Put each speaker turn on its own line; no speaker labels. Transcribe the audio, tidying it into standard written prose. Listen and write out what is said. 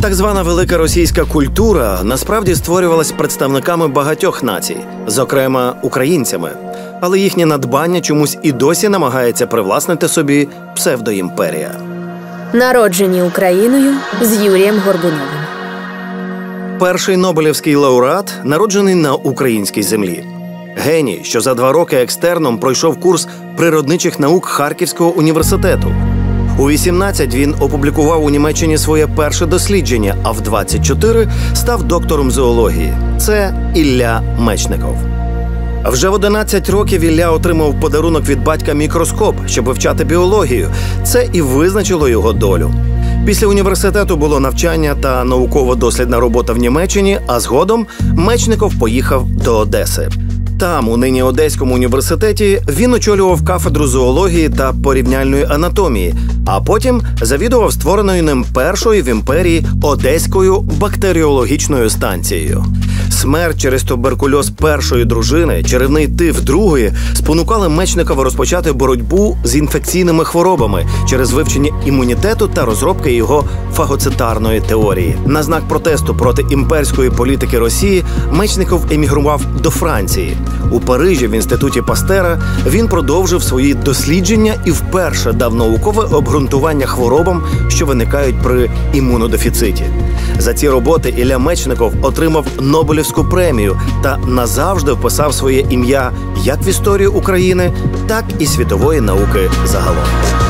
Так звана велика російська культура насправді створювалась представниками багатьох націй, зокрема українцями. Але їхнє надбання чомусь і досі намагається привласнити собі псевдоімперія.
Народжені Україною з Юрієм Горбуновим.
Перший Нобелівський лауреат народжений на українській землі. Геній, що за 2 роки екстерном пройшов курс природничих наук Харківського університету. У 18 він опублікував у Німеччині своє перше дослідження, а в 24 став доктором зоології. Це Ілля Мечников. Вже в 11 років Ілля отримав в подарунок від батька мікроскоп, щоб вивчати біологію. Це і визначило його долю. Після університету було навчання та науково-дослідна робота в Німеччині, а згодом Мечников поїхав до Одеси. Там, у нині Одеському університеті, він очолював кафедру зоології та порівняльної анатомії, а потім завідував створеною ним першою в імперії Одеською бактеріологічною станцією. Смерть через туберкульоз першої дружини, черевний тиф другої спонукали Мечникова розпочати боротьбу з інфекційними хворобами через вивчення імунітету та розробки його фагоцитарної теорії. На знак протесту проти імперської політики Росії Мечников емігрував до Франції. У Парижі в інституті Пастера він продовжив свої дослідження і вперше дав наукове обґрунтування хворобам, що виникають при імунодефіциті. За ці роботи Ілля Мечников отримав Нобелівську премію та назавжди вписав своє ім'я як в історію України, так і світової науки загалом.